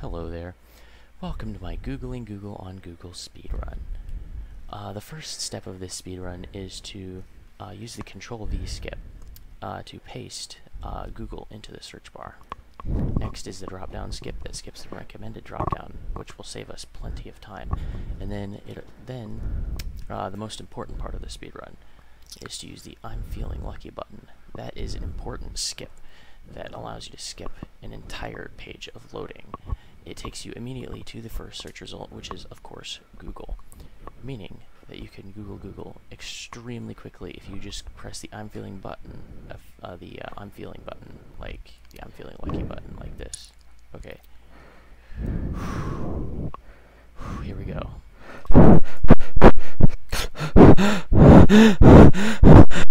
Hello there. Welcome to my Googling Google on Google speedrun. The first step of this speedrun is to use the Ctrl+V skip to paste Google into the search bar. Next is the drop-down skip that skips the recommended drop-down, which will save us plenty of time. And then the most important part of the speedrun is to use the I'm feeling lucky button. That is an important skip that allows you to skip an entire page of loading. It takes you immediately to the first search result, which is, of course, Google, meaning that you can Google extremely quickly if you just press the I'm feeling button, I'm feeling button, like the I'm feeling lucky button, like this. Okay. Here we go.